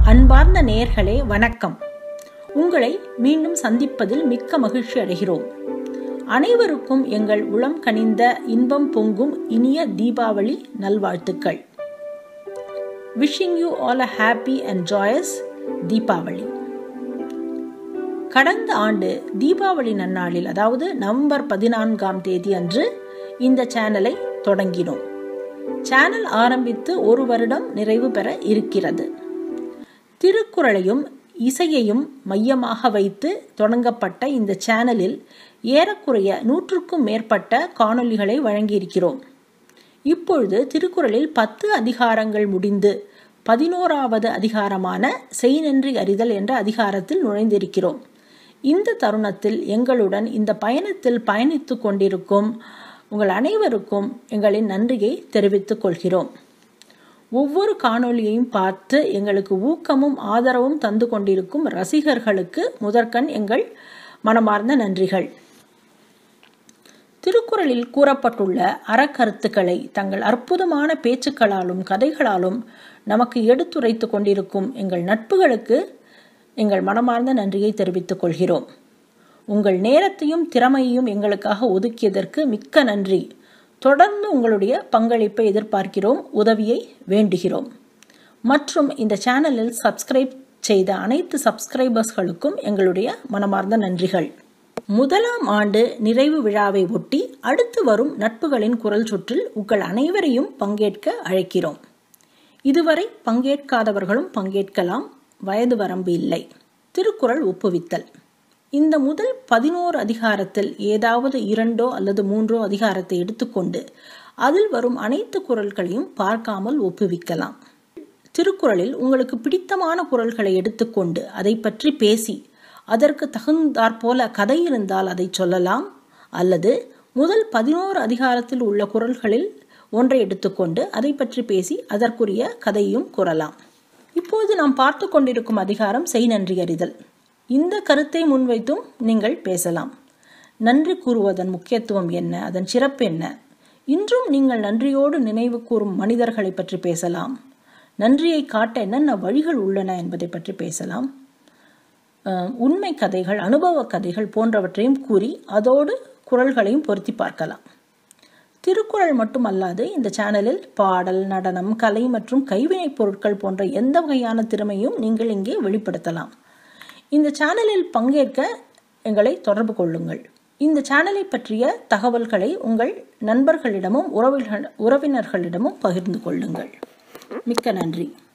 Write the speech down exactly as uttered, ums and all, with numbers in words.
அன்பார்ந்த நேயர்களே வணக்கம். உங்களை மீண்டும் சந்திப்பதில் மிக்க மகிழ்ச்சி அடைகிறோம். அனைவருக்கும் எங்கள் உளம் கனிந்த இன்பம் பொங்கும் இனிய தீபாவளி நல்வாழ்த்துக்கள். Wishing you all a happy and joyous Deepavali. கடந்த ஆண்டு தீபாவளி நன்னாளில், அதாவது நவம்பர் பதினான்காம் தேதி அன்று இந்த சேனலை தொடங்கினோம். சேனல் ஆரம்பித்து ஒரு வருடம் நிறைவு பெற இருக்கிறது. திருக்குறளையும் இசையையும் மையமாக வைத்து தொடங்கப்பட்ட இந்த சேனலில் ஏறக்குறைய நூற்றுக்கும் மேற்பட்ட காணொளிகளை வழங்கியிருக்கிறோம். இப்பொழுது திருக்குறளில் பத்து அதிகாரங்கள் முடிந்து பதினோராவது அதிகாரமான செய் நன்றி அறிதல் என்ற அதிகாரத்தில் நுழைந்திருக்கிறோம். இந்த தருணத்தில் எங்களுடன் இந்த பயணத்தில் பயணித்து கொண்டிருக்கும் உங்கள் அனைவருக்கும் எங்களின் நன்றியை தெரிவித்துக் கொள்கிறோம். ஒவ்வொரு காணொளியையும் பார்த்து எங்களுக்கு ஊக்கமும் ஆதரவும் தந்து கொண்டிருக்கும் ரசிகர்களுக்கு முதற்கண் எங்கள் மனமார்ந்த நன்றிகள். திருக்குறளில் கூறப்பட்டுள்ள அறக்கருத்துக்களை தங்கள் அற்புதமான பேச்சுக்களாலும் கதைகளாலும் நமக்கு எடுத்துரைத்து கொண்டிருக்கும் எங்கள் நட்புகளுக்கு எங்கள் மனமார்ந்த நன்றியை தெரிவித்துக் கொள்கிறோம். உங்கள் நேரத்தையும் திறமையையும் எங்களுக்காக ஒதுக்கியதற்கு மிக்க நன்றி. தொடர்ந்து உங்களுடைய பங்களிப்பை எதிர்பார்க்கிறோம், உதவியை வேண்டுகிறோம். மற்றும் இந்த சேனலில் சப்ஸ்கிரைப் செய்த அனைத்து சப்ஸ்கிரைபர்ஸ்களுக்கும் எங்களுடைய மனமார்ந்த நன்றிகள். முதலாம் ஆண்டு நிறைவு விழாவை ஒட்டி அடுத்து வரும் நட்புகளின் குரல் சுற்றில் உங்கள் அனைவரையும் பங்கேற்க அழைக்கிறோம். இதுவரை பங்கேற்காதவர்களும் பங்கேற்கலாம், வயது வரம்பு இல்லை. திருக்குறள் ஒப்புவித்தல். இந்த முதல் பதினோரு அதிகாரத்தில் ஏதாவது இரண்டோ அல்லது மூன்றோ அதிகாரத்தை எடுத்துக்கொண்டு அதில் வரும் அனைத்து குறள்களையும் பார்க்காமல் ஒப்புவிக்கலாம். திருக்குறளில் உங்களுக்கு பிடித்தமான குறள்களை எடுத்துக்கொண்டு அதை பற்றி பேசி அதற்கு தகுந்தாற்போல கதை இருந்தால் அதை சொல்லலாம். அல்லது முதல் பதினோரு அதிகாரத்தில் உள்ள குறள்களில் ஒன்றை எடுத்துக்கொண்டு அதை பற்றி பேசி அதற்குரிய கதையும் கூறலாம். இப்போது நாம் பார்த்து கொண்டிருக்கும் அதிகாரம் செய் நன்றி அறிதல். இந்த கருத்தை முன்வைத்தும் நீங்கள் பேசலாம். நன்றி கூறுவதன் முக்கியத்துவம் என்ன, அதன் சிறப்பு என்ன? இன்றும் நீங்கள் நன்றியோடு நினைவு கூறும் மனிதர்களை பற்றி பேசலாம். நன்றியை காட்ட என்னென்ன வழிகள் உள்ளன என்பதை பற்றி பேசலாம். உண்மை கதைகள், அனுபவ கதைகள் போன்றவற்றையும் கூறி அதோடு குறள்களையும் பொருத்தி பார்க்கலாம். திருக்குறள் மட்டுமல்லாது இந்த சேனலில் பாடல், நடனம், கலை மற்றும் கைவினைப் பொருட்கள் போன்ற எந்த வகையான திறமையும் நீங்கள் இங்கே வெளிப்படுத்தலாம். இந்த சேனலில் பங்கேற்க எங்களை தொடர்பு கொள்ளுங்கள். இந்த சேனலை பற்றிய தகவல்களை உங்கள் நண்பர்களிடமும் உறவினர்களிடமும் பகிர்ந்து கொள்ளுங்கள். மிக்க நன்றி.